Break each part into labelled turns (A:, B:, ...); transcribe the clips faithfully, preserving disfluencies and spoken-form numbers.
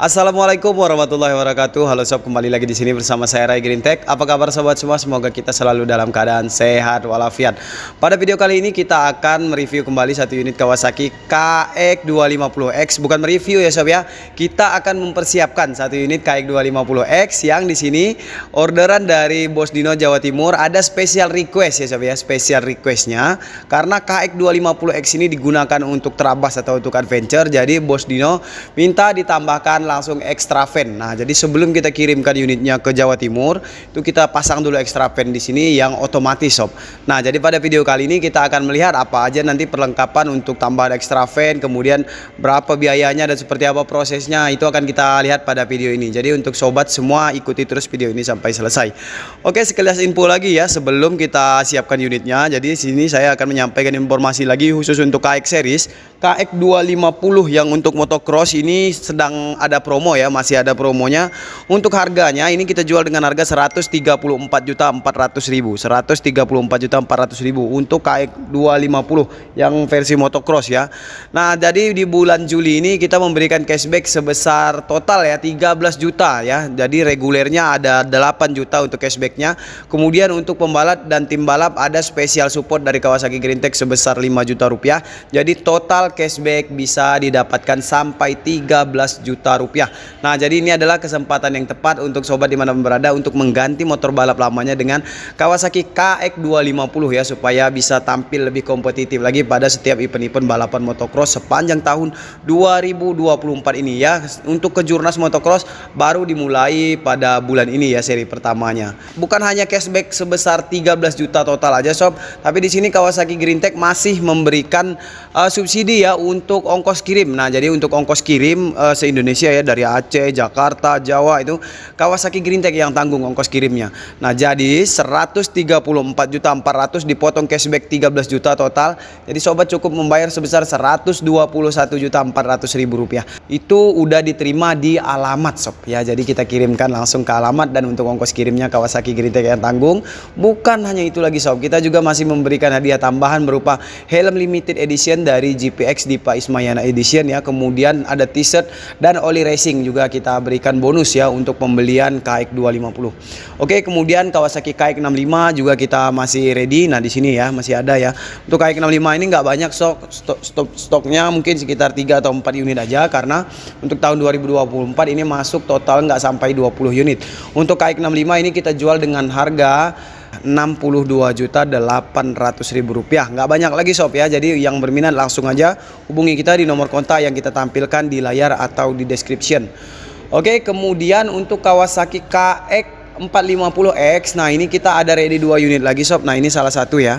A: Assalamualaikum warahmatullahi wabarakatuh. Halo sob, kembali lagi di sini bersama saya Ray Green Tech. Apa kabar sobat semua? Semoga kita selalu dalam keadaan sehat walafiat. Pada video kali ini kita akan mereview kembali satu unit Kawasaki K X dua lima nol X. Bukan mereview ya sob ya. Kita akan mempersiapkan satu unit K X dua lima nol X yang di sini orderan dari Bos Dino Jawa Timur. Ada special request ya sob ya. Special requestnya karena K X dua lima nol X ini digunakan untuk trabas atau untuk adventure. Jadi Bos Dino minta ditambahkan langsung extra fan. Nah, jadi sebelum kita kirimkan unitnya ke Jawa Timur, itu kita pasang dulu extra fan di sini yang otomatis sob. Nah, jadi pada video kali ini kita akan melihat apa aja nanti perlengkapan untuk tambahan extra fan, kemudian berapa biayanya dan seperti apa prosesnya, itu akan kita lihat pada video ini. Jadi untuk sobat semua ikuti terus video ini sampai selesai. Oke, sekilas info lagi ya sebelum kita siapkan unitnya. Jadi sini saya akan menyampaikan informasi lagi khusus untuk K X series K X dua lima nol yang untuk motocross ini sedang ada promo ya, masih ada promonya. Untuk harganya ini kita jual dengan harga seratus tiga puluh empat juta empat ratus ribu, seratus tiga puluh empat juta empat ratus ribu untuk K X dua lima nol yang versi motocross ya. Nah, jadi di bulan Juli ini kita memberikan cashback sebesar total ya tiga belas juta ya. Jadi regulernya ada delapan juta untuk cashbacknya. Kemudian untuk pembalap dan tim balap ada special support dari Kawasaki Green Tech sebesar lima juta rupiah. Jadi total cashback bisa didapatkan sampai tiga belas juta rupiah. Nah, jadi ini adalah kesempatan yang tepat untuk sobat dimanapun berada untuk mengganti motor balap lamanya dengan Kawasaki K X dua lima nol ya, supaya bisa tampil lebih kompetitif lagi pada setiap event-event balapan motocross sepanjang tahun dua ribu dua puluh empat ini ya. Untuk kejurnas motocross baru dimulai pada bulan ini ya, seri pertamanya. Bukan hanya cashback sebesar tiga belas juta total aja sob, tapi di sini Kawasaki Green Tech masih memberikan uh, subsidi ya untuk ongkos kirim. Nah, jadi untuk ongkos kirim uh, se-Indonesia ya, dari Aceh, Jakarta, Jawa, itu Kawasaki Green Tech yang tanggung ongkos kirimnya. Nah, jadi seratus tiga puluh empat juta empat ratus dipotong cashback tiga belas juta total. Jadi sobat cukup membayar sebesar seratus dua puluh satu juta empat ratus ribu rupiah. Itu udah diterima di alamat sob ya. Jadi kita kirimkan langsung ke alamat, dan untuk ongkos kirimnya Kawasaki Green Tech yang tanggung. Bukan hanya itu lagi sob, kita juga masih memberikan hadiah tambahan berupa helm limited edition dari G P X Dipa Ismayana Edition ya. Kemudian ada t-shirt dan oli racing juga kita berikan bonus ya untuk pembelian K X dua lima nol. Oke, kemudian Kawasaki K X enam lima juga kita masih ready. Nah, di sini ya masih ada ya. Untuk K X enam lima ini nggak banyak stok, stok, stok stoknya mungkin sekitar tiga atau empat unit aja, karena untuk tahun dua ribu dua puluh empat ini masuk total nggak sampai dua puluh unit. Untuk K X enam lima ini kita jual dengan harga enam puluh dua juta delapan ratus ribu rupiah. Nggak banyak lagi sob ya. Jadi yang berminat langsung aja hubungi kita di nomor kontak yang kita tampilkan di layar atau di description. Oke, kemudian untuk Kawasaki K X empat lima nol X, nah ini kita ada ready dua unit lagi sob. Nah, ini salah satu ya,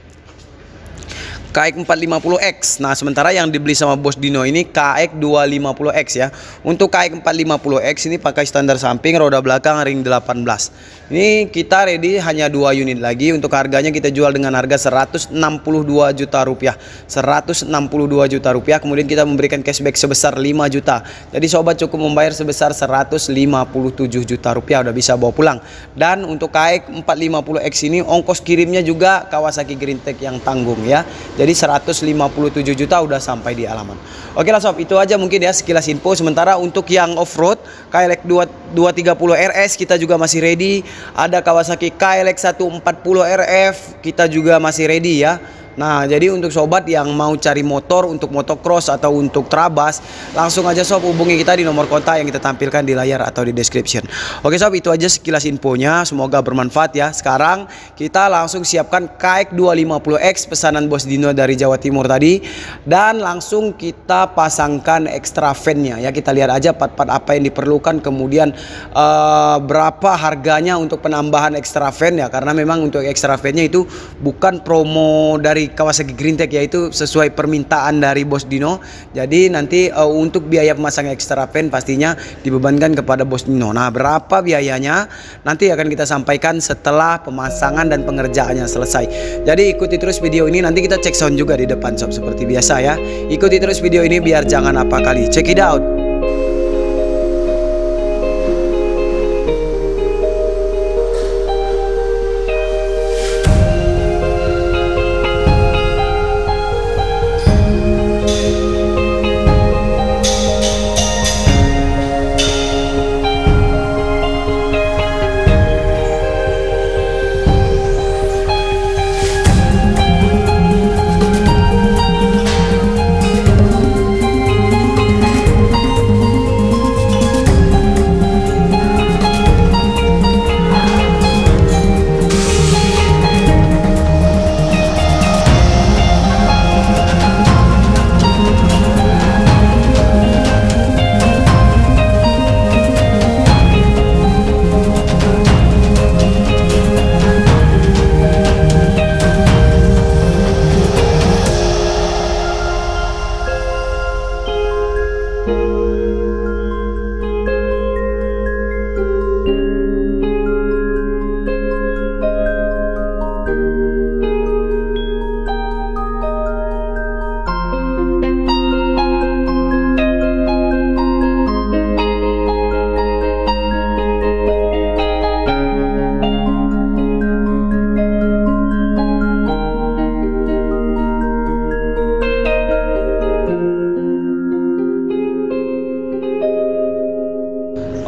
A: K X empat lima nol X. Nah, sementara yang dibeli sama Bos Dino ini K X dua lima nol X ya. Untuk K X empat lima nol X ini pakai standar samping, roda belakang ring delapan belas. Ini kita ready hanya dua unit lagi. Untuk harganya kita jual dengan harga seratus enam puluh dua juta rupiah. seratus enam puluh dua juta rupiah. Kemudian kita memberikan cashback sebesar lima juta. Jadi sobat cukup membayar sebesar seratus lima puluh tujuh juta rupiah, udah bisa bawa pulang. Dan untuk K X empat lima nol X ini ongkos kirimnya juga Kawasaki Green Tech yang tanggung ya. Jadi seratus lima puluh tujuh juta udah sampai di alamat. Oke lah sob, itu aja mungkin ya sekilas info. Sementara untuk yang off-road K L X dua tiga nol R S kita juga masih ready. Ada Kawasaki K L X seratus empat puluh R F kita juga masih ready ya. Nah, jadi untuk sobat yang mau cari motor untuk motocross atau untuk trabas, langsung aja sob hubungi kita di nomor kontak yang kita tampilkan di layar atau di description. Oke sob, itu aja sekilas infonya, semoga bermanfaat ya. Sekarang kita langsung siapkan K X dua lima nol X pesanan Bos Dino dari Jawa Timur tadi, dan langsung kita pasangkan extra fan-nya ya. Kita lihat aja part-part apa yang diperlukan, kemudian uh, berapa harganya untuk penambahan extra fan ya, karena memang untuk extra fan-nya itu bukan promo dari Kawasaki Green Tech, yaitu sesuai permintaan dari Bos Dino. Jadi nanti uh, untuk biaya pemasang extra fan pastinya dibebankan kepada Bos Dino. Nah, berapa biayanya nanti akan kita sampaikan setelah pemasangan dan pengerjaannya selesai. Jadi ikuti terus video ini, nanti kita cek sound juga di depan sob seperti biasa ya. Ikuti terus video ini biar jangan apa kali. Check it out.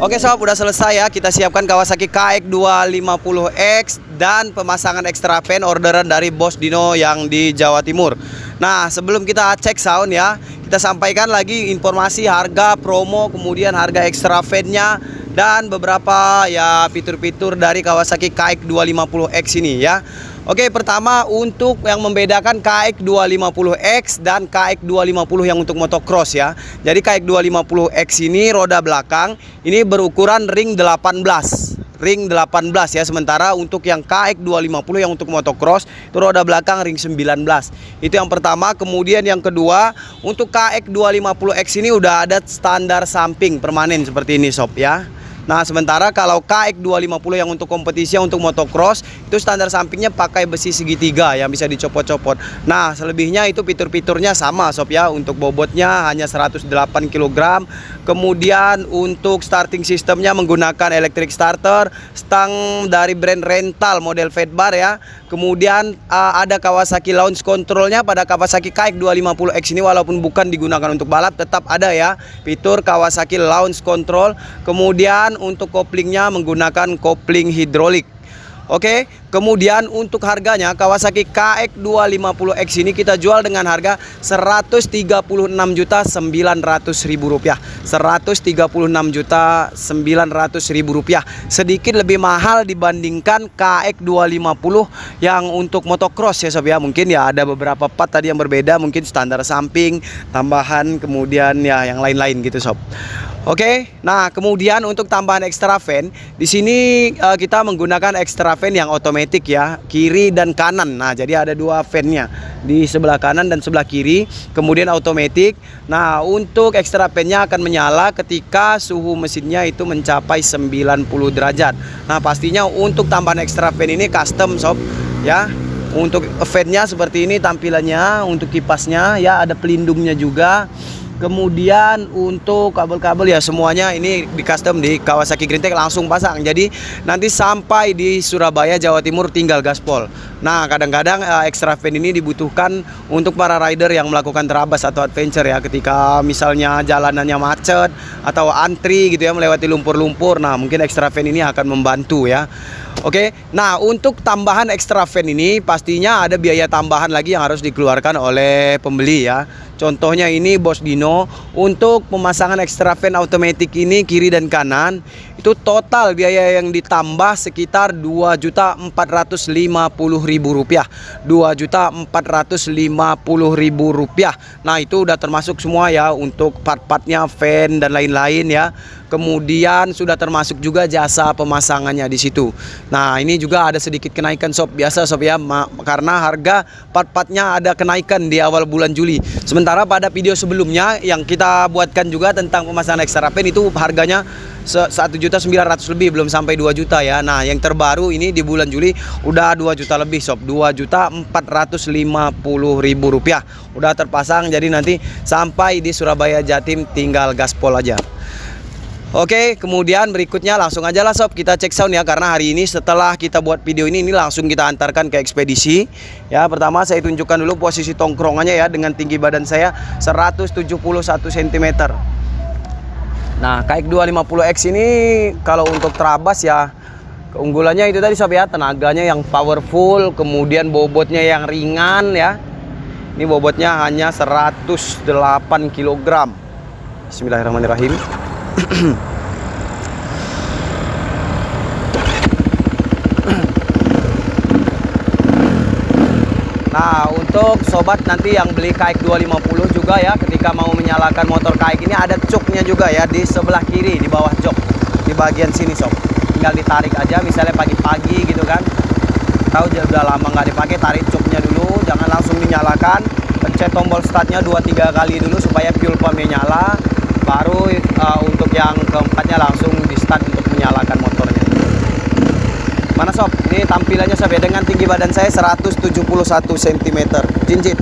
A: Oke sob, udah selesai ya. Kita siapkan Kawasaki K X dua lima nol X dan pemasangan extra fan orderan dari Bos Dino yang di Jawa Timur. Nah, sebelum kita cek sound ya, kita sampaikan lagi informasi harga promo, kemudian harga extra fan-nya dan beberapa ya fitur-fitur dari Kawasaki K X dua lima nol X ini ya. Oke, pertama untuk yang membedakan K X dua lima nol X dan K X dua lima nol yang untuk motocross ya. Jadi K X dua lima nol X ini roda belakang ini berukuran ring delapan belas. Ring delapan belas ya, sementara untuk yang K X dua lima nol yang untuk motocross itu roda belakang ring sembilan belas. Itu yang pertama. Kemudian yang kedua, untuk K X dua lima nol X ini udah ada standar samping permanen seperti ini sob ya. Nah, sementara kalau K X dua lima nol yang untuk kompetisi, yang untuk motocross itu standar sampingnya pakai besi segitiga yang bisa dicopot-copot. Nah, selebihnya itu fitur-fiturnya sama sob ya. Untuk bobotnya hanya seratus delapan kilogram. Kemudian untuk starting sistemnya menggunakan electric starter, stang dari brand rental model Fedbar ya. Kemudian uh, ada Kawasaki launch controlnya pada Kawasaki K X dua lima nol X ini, walaupun bukan digunakan untuk balap tetap ada ya fitur Kawasaki launch control. Kemudian untuk koplingnya menggunakan kopling hidrolik. Oke, kemudian untuk harganya Kawasaki K X dua lima nol X ini kita jual dengan harga seratus tiga puluh enam juta sembilan ratus ribu rupiah. seratus tiga puluh enam juta sembilan ratus ribu rupiah. Sedikit lebih mahal dibandingkan K X dua lima nol yang untuk motocross ya sob ya. Mungkin ya ada beberapa part tadi yang berbeda, mungkin standar samping, tambahan, kemudian ya yang lain-lain gitu sob. Oke, nah kemudian untuk tambahan extra fan di sini uh, kita menggunakan extra fan yang otomatis ya, kiri dan kanan. Nah, jadi ada dua fan-nya di sebelah kanan dan sebelah kiri, kemudian otomatis. Nah, untuk extra fan-nya akan menyala ketika suhu mesinnya itu mencapai sembilan puluh derajat. Nah, pastinya untuk tambahan extra fan ini custom sob ya. Untuk fan-nya seperti ini tampilannya, untuk kipasnya ya ada pelindungnya juga. Kemudian untuk kabel-kabel ya semuanya ini di custom di Kawasaki Green Tech, langsung pasang. Jadi nanti sampai di Surabaya Jawa Timur tinggal gaspol. Nah, kadang-kadang uh, extra fan ini dibutuhkan untuk para rider yang melakukan terabas atau adventure ya, ketika misalnya jalanannya macet atau antri gitu ya melewati lumpur-lumpur. Nah, mungkin extra fan ini akan membantu ya. Oke, nah untuk tambahan extra fan ini pastinya ada biaya tambahan lagi yang harus dikeluarkan oleh pembeli ya. Contohnya ini Bos Dino untuk pemasangan extra fan automatic ini kiri dan kanan itu total biaya yang ditambah sekitar dua juta empat ratus lima puluh ribu rupiah. dua juta empat ratus lima puluh ribu rupiah. Nah, itu udah termasuk semua ya untuk part-partnya, fan dan lain-lain ya. Kemudian sudah termasuk juga jasa pemasangannya di situ. Nah, ini juga ada sedikit kenaikan sob, biasa sob ya, karena harga part-partnya ada kenaikan di awal bulan Juli. Sementara pada video sebelumnya yang kita buatkan juga tentang pemasangan extra fan itu harganya satu juta sembilan ratus lebih, belum sampai dua juta ya. Nah, yang terbaru ini di bulan Juli udah dua juta lebih sob, dua juta empat ratus lima puluh ribu rupiah udah terpasang. Jadi nanti sampai di Surabaya Jatim tinggal gaspol aja. Oke, kemudian berikutnya langsung aja lah sob kita cek sound ya, karena hari ini setelah kita buat video ini ini langsung kita antarkan ke ekspedisi ya. Pertama saya tunjukkan dulu posisi tongkrongannya ya, dengan tinggi badan saya seratus tujuh puluh satu sentimeter. Nah, K X dua lima nol X ini kalau untuk terabas ya keunggulannya itu tadi sob ya, tenaganya yang powerful, kemudian bobotnya yang ringan ya. Ini bobotnya hanya seratus delapan kilogram. Bismillahirrahmanirrahim. Nah, untuk sobat nanti yang beli K X dua lima nol juga ya, ketika mau menyalakan motor K X ini ada cuknya juga ya di sebelah kiri, di bawah jok, di bagian sini sob. Tinggal ditarik aja, misalnya pagi-pagi gitu kan, tahu udah lama nggak dipakai, tarik cuknya dulu, jangan langsung dinyalakan. Pencet tombol startnya dua tiga kali dulu supaya fuel pumpnya nyala. Baru uh, untuk yang keempatnya langsung di start untuk menyalakan motornya. Mana sob? Ini tampilannya sob ya, dengan tinggi badan saya seratus tujuh puluh satu sentimeter. Jinjit.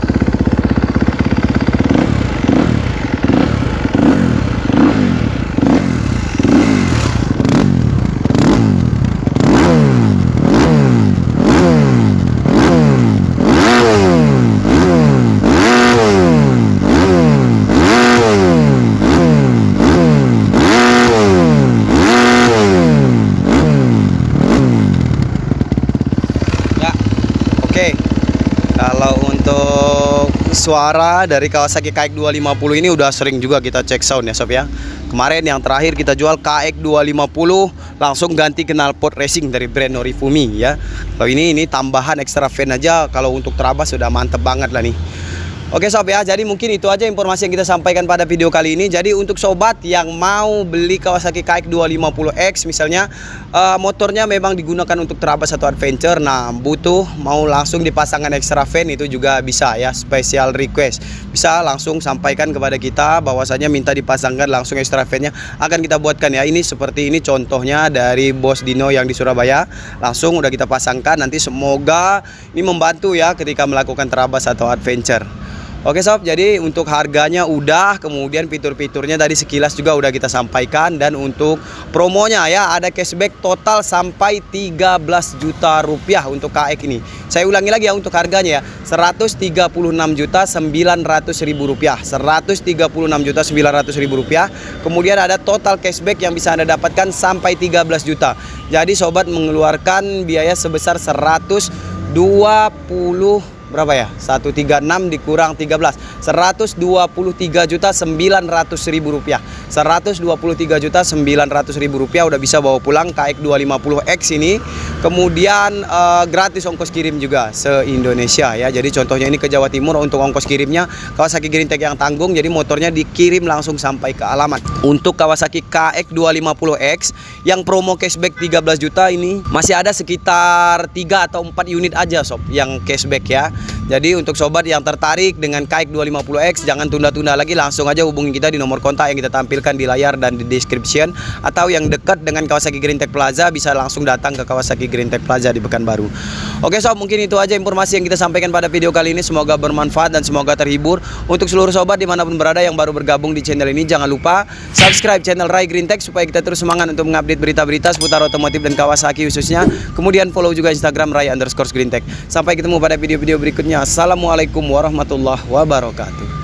A: Kalau untuk suara dari Kawasaki K X dua lima puluh ini udah sering juga kita cek sound ya sob ya. Kemarin yang terakhir kita jual K X dua lima puluh langsung ganti knalpot racing dari brand Norifumi ya. Kalau ini ini tambahan extra fan aja, kalau untuk terabas sudah mantep banget lah nih. Oke sob ya, jadi mungkin itu aja informasi yang kita sampaikan pada video kali ini. Jadi untuk sobat yang mau beli Kawasaki K X dua lima puluh X misalnya, uh, motornya memang digunakan untuk terabas atau adventure, nah butuh mau langsung dipasangkan extra fan, itu juga bisa ya, special request. Bisa langsung sampaikan kepada kita bahwasanya minta dipasangkan langsung extra fan-nya, akan kita buatkan ya. Ini seperti ini contohnya dari Bos Dino yang di Surabaya, langsung udah kita pasangkan. Nanti semoga ini membantu ya ketika melakukan terabas atau adventure. Oke sob, jadi untuk harganya udah, kemudian fitur-fiturnya tadi sekilas juga udah kita sampaikan. Dan untuk promonya ya, ada cashback total sampai tiga belas juta rupiah untuk K X ini. Saya ulangi lagi ya untuk harganya ya, seratus tiga puluh enam juta sembilan ratus ribu rupiah, seratus tiga puluh enam juta sembilan ratus ribu rupiah. Kemudian ada total cashback yang bisa Anda dapatkan sampai tiga belas juta. Jadi sobat mengeluarkan biaya sebesar seratus dua puluh berapa ya? seratus tiga puluh enam dikurang tiga belas, seratus dua puluh tiga juta sembilan ratus ribu rupiah. seratus dua puluh tiga juta sembilan ratus ribu rupiah udah bisa bawa pulang K X dua lima puluh X ini. Kemudian uh, gratis ongkos kirim juga se-Indonesia ya. Jadi contohnya ini ke Jawa Timur, untuk ongkos kirimnya Kawasaki Greentech yang tanggung, jadi motornya dikirim langsung sampai ke alamat. Untuk Kawasaki K X dua lima puluh X yang promo cashback tiga belas juta ini masih ada sekitar tiga atau empat unit aja sob yang cashback ya. Jadi untuk sobat yang tertarik dengan K X dua lima puluh X, jangan tunda-tunda lagi, langsung aja hubungi kita di nomor kontak yang kita tampilkan di layar dan di description. Atau yang dekat dengan Kawasaki Greentech Plaza, bisa langsung datang ke Kawasaki Greentech Plaza di Pekanbaru. Oke sob, mungkin itu aja informasi yang kita sampaikan pada video kali ini. Semoga bermanfaat dan semoga terhibur. Untuk seluruh sobat dimanapun berada yang baru bergabung di channel ini, jangan lupa subscribe channel Rai Greentech supaya kita terus semangat untuk mengupdate berita-berita seputar otomotif dan Kawasaki khususnya. Kemudian follow juga Instagram Rai underscore Greentech. Sampai ketemu pada video-video berikutnya. Assalamualaikum warahmatullahi wabarakatuh.